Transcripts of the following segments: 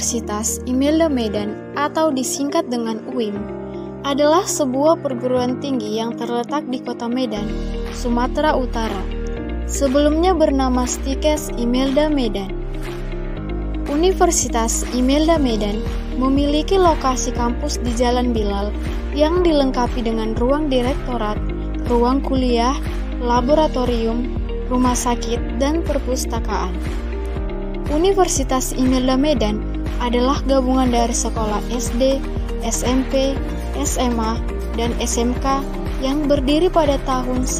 Universitas Imelda Medan atau disingkat dengan UIM adalah sebuah perguruan tinggi yang terletak di kota Medan, Sumatera Utara. Sebelumnya bernama Stikes Imelda Medan. Universitas Imelda Medan memiliki lokasi kampus di Jalan Bilal yang dilengkapi dengan ruang direktorat, ruang kuliah, laboratorium, rumah sakit, dan perpustakaan. Universitas Imelda Medan adalah gabungan dari sekolah SD, SMP, SMA, dan SMK yang berdiri pada tahun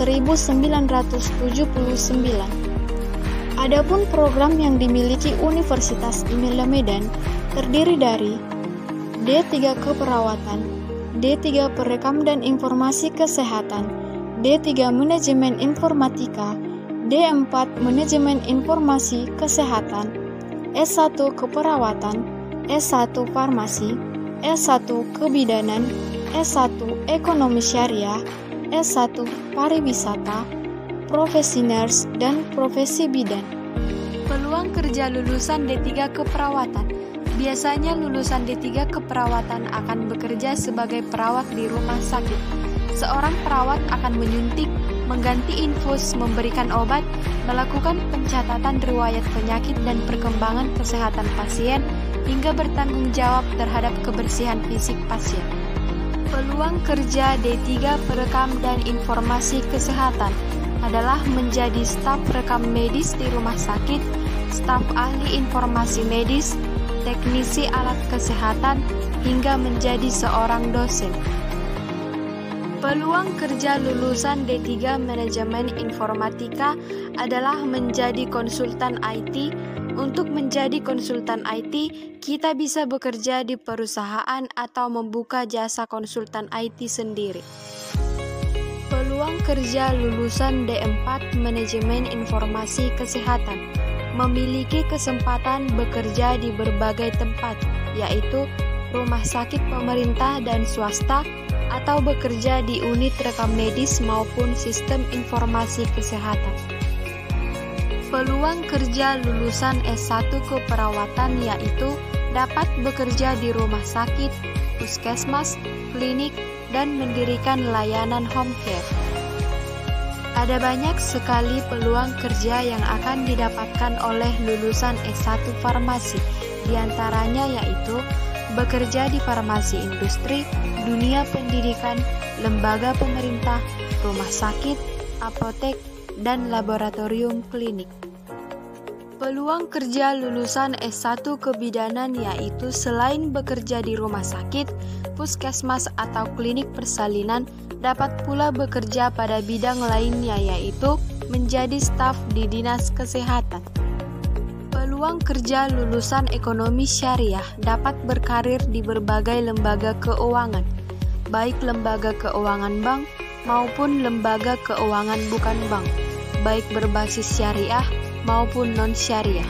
1979. Adapun program yang dimiliki Universitas Imelda Medan terdiri dari D3 Keperawatan, D3 Perekam dan Informasi Kesehatan, D3 Manajemen Informatika, D4 Manajemen Informasi Kesehatan, S1 Keperawatan, S1 Farmasi, S1 Kebidanan, S1 Ekonomi Syariah, S1 Pariwisata, Profesi Nurse, dan Profesi Bidan. Peluang kerja lulusan D3 Keperawatan. Biasanya lulusan D3 Keperawatan akan bekerja sebagai perawat di rumah sakit. Seorang perawat akan menyuntik, mengganti infus, memberikan obat, melakukan pencatatan riwayat penyakit dan perkembangan kesehatan pasien, hingga bertanggung jawab terhadap kebersihan fisik pasien. Peluang kerja D3 Perekam dan Informasi Kesehatan adalah menjadi staf rekam medis di rumah sakit, staf ahli informasi medis, teknisi alat kesehatan, hingga menjadi seorang dosen. Peluang kerja lulusan D3 Manajemen Informatika adalah menjadi konsultan IT. Untuk menjadi konsultan IT, kita bisa bekerja di perusahaan atau membuka jasa konsultan IT sendiri. Peluang kerja lulusan D4 Manajemen Informasi Kesehatan memiliki kesempatan bekerja di berbagai tempat, yaitu rumah sakit pemerintah dan swasta, atau bekerja di unit rekam medis maupun sistem informasi kesehatan. Peluang kerja lulusan S1 Keperawatan yaitu dapat bekerja di rumah sakit, puskesmas, klinik, dan mendirikan layanan home care. Ada banyak sekali peluang kerja yang akan didapatkan oleh lulusan S1 Farmasi, diantaranya yaitu bekerja di farmasi industri, dunia pendidikan, lembaga pemerintah, rumah sakit, apotek, dan laboratorium klinik. Peluang kerja lulusan S1 Kebidanan yaitu selain bekerja di rumah sakit, puskesmas atau klinik persalinan, dapat pula bekerja pada bidang lainnya yaitu menjadi staf di dinas kesehatan. Peluang kerja lulusan ekonomi syariah dapat berkarir di berbagai lembaga keuangan, baik lembaga keuangan bank maupun lembaga keuangan bukan bank, baik berbasis syariah maupun non-syariah.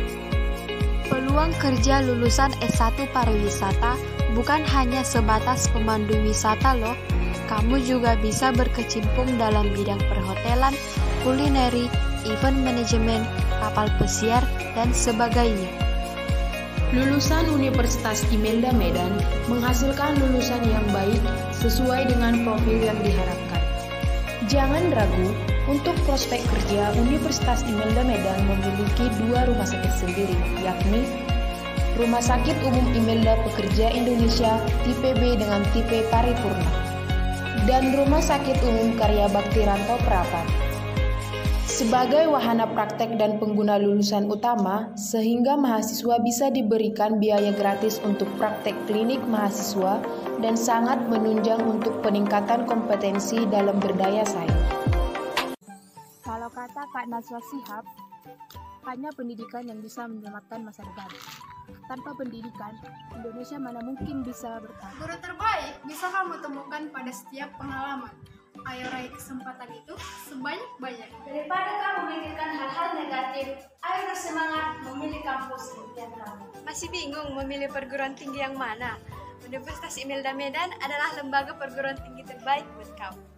Peluang kerja lulusan S1 Pariwisata bukan hanya sebatas pemandu wisata loh, kamu juga bisa berkecimpung dalam bidang perhotelan, kulineri, event manajemen, kapal pesiar, dan sebagainya. Lulusan Universitas Imelda Medan menghasilkan lulusan yang baik sesuai dengan profil yang diharapkan. Jangan ragu, untuk prospek kerja Universitas Imelda Medan memiliki 2 rumah sakit sendiri, yakni Rumah Sakit Umum Imelda Pekerja Indonesia tipe B dengan tipe paripurna, dan Rumah Sakit Umum Karya Bakti Ranto Prapat. Sebagai wahana praktek dan pengguna lulusan utama, sehingga mahasiswa bisa diberikan biaya gratis untuk praktek klinik mahasiswa dan sangat menunjang untuk peningkatan kompetensi dalam berdaya saing. Kalau kata Kak Najwa Shihab, hanya pendidikan yang bisa menyelamatkan masa depan. Tanpa pendidikan, Indonesia mana mungkin bisa bertahan. Guru terbaik bisa kamu temukan pada setiap pengalaman. Ayo raih kesempatan itu sebanyak-banyak. Daripada kamu memikirkan hal-hal negatif, ayo bersemangat memilih kampus impian kamu. Masih bingung memilih perguruan tinggi yang mana? Universitas Imelda Medan adalah lembaga perguruan tinggi terbaik buat kamu.